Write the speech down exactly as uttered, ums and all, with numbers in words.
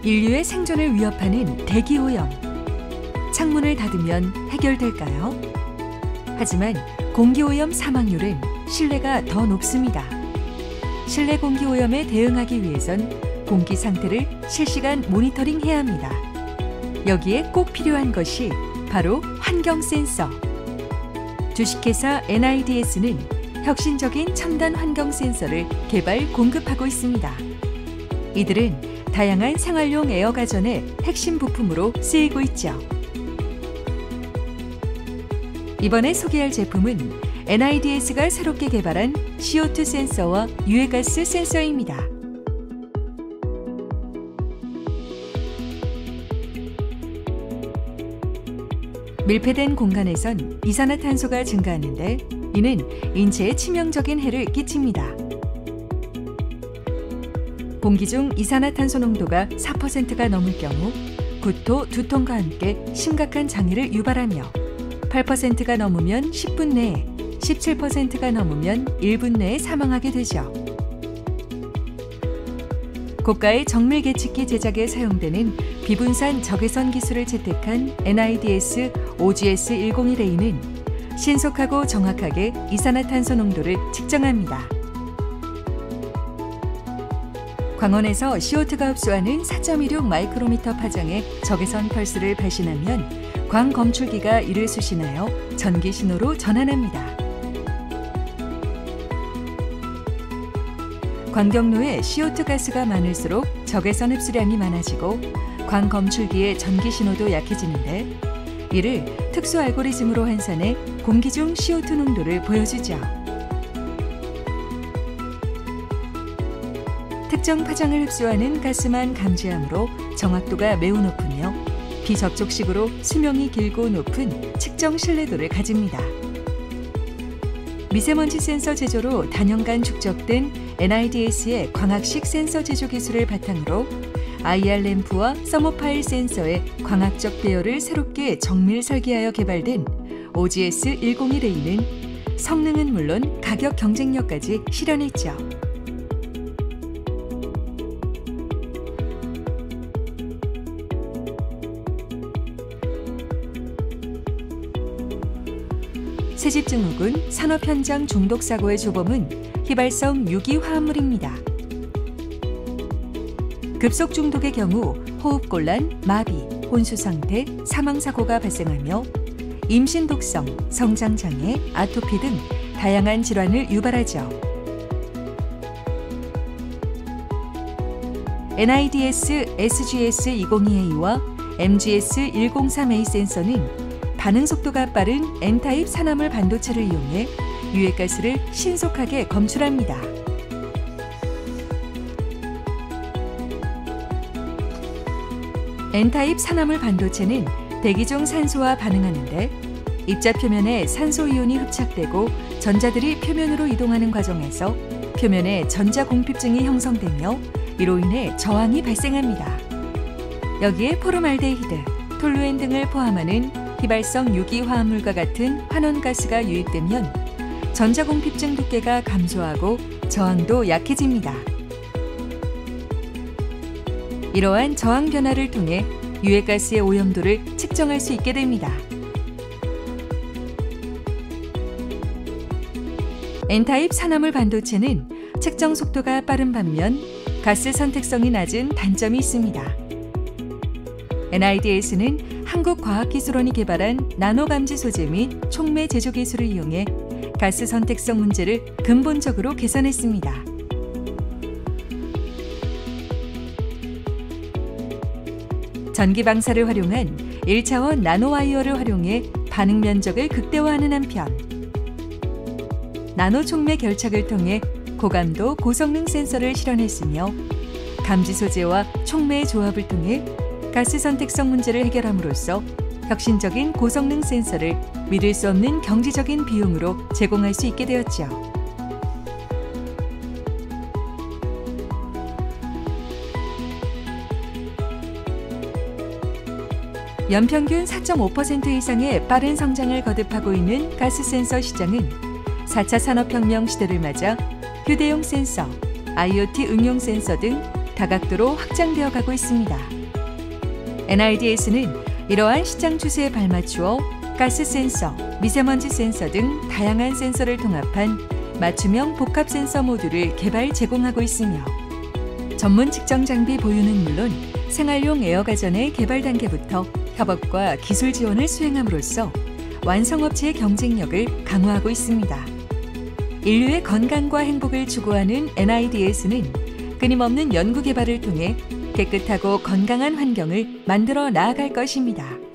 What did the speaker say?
인류의 생존을 위협하는 대기오염. 창문을 닫으면 해결될까요? 하지만 공기오염 사망률은 실내가 더 높습니다. 실내 공기오염에 대응하기 위해선 공기 상태를 실시간 모니터링해야 합니다. 여기에 꼭 필요한 것이 바로 환경 센서. 주식회사 엔아이디에스는 혁신적인 첨단 환경 센서를 개발, 공급하고 있습니다. 이들은 다양한 생활용 에어 가전의 핵심 부품으로 쓰이고 있죠. 이번에 소개할 제품은 엔아이디에스가 새롭게 개발한 씨오투 센서와 유해가스 센서입니다. 밀폐된 공간에선 이산화탄소가 증가하는데 이는 인체에 치명적인 해를 끼칩니다. 공기 중 이산화탄소 농도가 사 퍼센트가 넘을 경우 구토, 두통과 함께 심각한 장애를 유발하며 팔 퍼센트가 넘으면 십 분 내에, 십칠 퍼센트가 넘으면 일 분 내에 사망하게 되죠. 고가의 정밀 계측기 제작에 사용되는 비분산 적외선 기술을 채택한 엔아이디에스 오지에스 백일 에이는 신속하고 정확하게 이산화탄소 농도를 측정합니다. 광원에서 씨오투가 흡수하는 사 점 일육 마이크로미터 파장의 적외선 펄스를 발신하면 광 검출기가 이를 수신하여 전기 신호로 전환합니다. 광경로에 씨오투 가스가 많을수록 적외선 흡수량이 많아지고 광 검출기의 전기 신호도 약해지는데 이를 특수 알고리즘으로 환산해 공기 중 씨오투 농도를 보여주죠. 특정 파장을 흡수하는 가스만 감지하므로 정확도가 매우 높으며 비접촉식으로 수명이 길고 높은 측정 신뢰도를 가집니다. 미세먼지 센서 제조로 단연간 축적된 엔아이디에스의 광학식 센서 제조 기술을 바탕으로 아이알 램프와 서머파일 센서의 광학적 배열을 새롭게 정밀 설계하여 개발된 오지에스 백일 에이는 성능은 물론 가격 경쟁력까지 실현했죠. 새집 증후군, 산업 현장 중독 사고의 조범은 휘발성 유기 화합물입니다. 급속 중독의 경우 호흡곤란, 마비, 혼수 상태, 사망 사고가 발생하며 임신 독성, 성장 장애, 아토피 등 다양한 질환을 유발하죠. 엔아이디에스 에스지에스 이공이 에이와 엠지에스 백삼 에이 센서는 반응 속도가 빠른 N타입 산화물 반도체를 이용해 유해가스를 신속하게 검출합니다. N타입 산화물 반도체는 대기 중 산소와 반응하는데 입자 표면에 산소 이온이 흡착되고 전자들이 표면으로 이동하는 과정에서 표면에 전자 공핍증이 형성되며 이로 인해 저항이 발생합니다. 여기에 포름알데히드, 톨루엔 등을 포함하는 휘발성 유기 화합물과 같은 환원가스가 유입되면 전자공핍증 두께가 감소하고 저항도 약해집니다. 이러한 저항 변화를 통해 유해가스의 오염도를 측정할 수 있게 됩니다. N타입 산화물 반도체는 측정 속도가 빠른 반면 가스 선택성이 낮은 단점이 있습니다. 엔아이디에스는 한국과학기술원이 개발한 나노감지 소재 및 촉매 제조 기술을 이용해 가스 선택성 문제를 근본적으로 개선했습니다. 전기 방사를 활용한 일 차원 나노와이어를 활용해 반응 면적을 극대화하는 한편 나노 촉매 결착을 통해 고감도 고성능 센서를 실현했으며 감지 소재와 촉매의 조합을 통해 가스 선택성 문제를 해결함으로써 혁신적인 고성능 센서를 믿을 수 없는 경제적인 비용으로 제공할 수 있게 되었죠. 연평균 사 점 오 퍼센트 이상의 빠른 성장을 거듭하고 있는 가스 센서 시장은 사 차 산업혁명 시대를 맞아 휴대용 센서, 아이오티 응용 센서 등 다각도로 확장되어 가고 있습니다. 엔아이디에스는 이러한 시장 추세에 발맞추어 가스 센서, 미세먼지 센서 등 다양한 센서를 통합한 맞춤형 복합 센서 모듈을 개발 제공하고 있으며 전문 측정 장비 보유는 물론 생활용 에어가전의 개발 단계부터 협업과 기술 지원을 수행함으로써 완성업체의 경쟁력을 강화하고 있습니다. 인류의 건강과 행복을 추구하는 엔아이디에스는 끊임없는 연구 개발을 통해 깨끗하고 건강한 환경을 만들어 나아갈 것입니다.